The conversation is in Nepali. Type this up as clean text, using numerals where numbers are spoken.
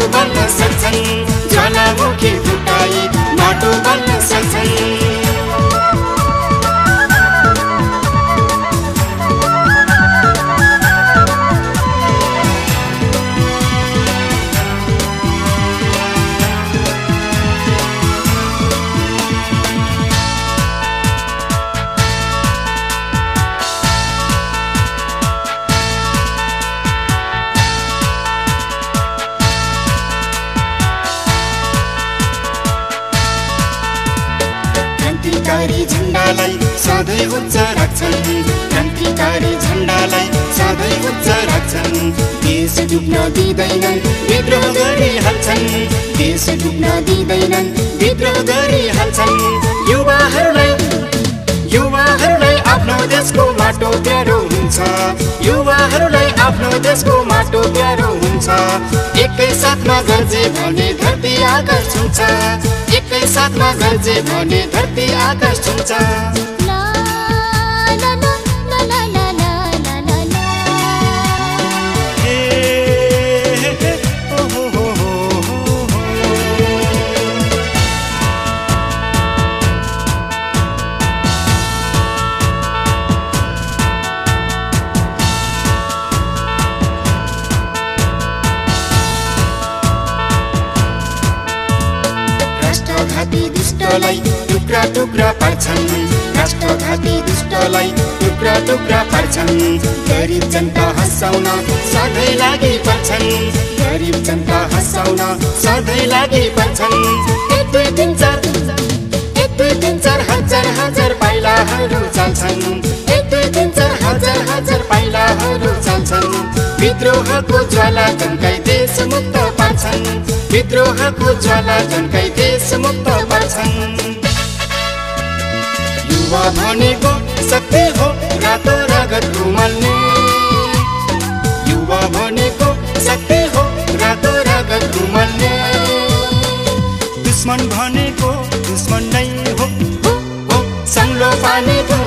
बल्न सक्छन् ज्वालामुखी फुटाई माटो बल्न सक्छन् क्रान्तिकारी झण्डालाई सधैँ उच्च राख्छन् क्रान्तिकारी झण्डालाई सधैँ उच्च राख्छन् देश डुब्न दिँदैनन् विद्रोह गरिहाल्छन् देश डुब्न दिँदैनन् विद्रोह गरिहाल्छन् युवाहरूलाई आफ्नो देशको माटो प्यारो हुन्छ युवाहरूलाई आफ्नो देशको माटो प्यारो हुन्छ एकै साथमा गर्जे भने धरती आकाश छुन्छ एकै साथमा गर्जे भने धरती आकाश छुन्छ राष्ट्रघाती दुष्टलाई टुक्रा टुक्रा पार्छन् राष्ट्रघाती दुष्टलाई टुक्रा टुक्रा पार्छन् गरिब जनता हँसाउन सधैँ लागि पर्छन् गरिब जनता हँसाउन सधैँ लागि पर्छन् एक दुई तिन चार हजार पाइलाहरू चाल्छन् एक दुई तिन चार हजार पाइलाहरू चाल्छन् विद्रोहको ज्वाला झन्काई देश मुक्त पार्छन् विद्रोहको ज्वाला झन्काई देश मुक्त पार्छन् युवा भनेको शक्ति हो रातो रगत उमल्ने युवा भनेको शक्ति हो रातो रगत उमल्ने दुश्मन भनेको दुश्मन नै हो संलो पानीको